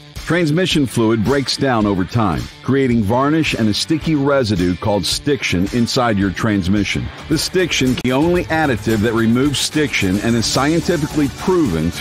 Transmission fluid breaks down over time, creating varnish and a sticky residue called stiction inside your transmission. The stiction is the only additive that removes stiction and is scientifically proven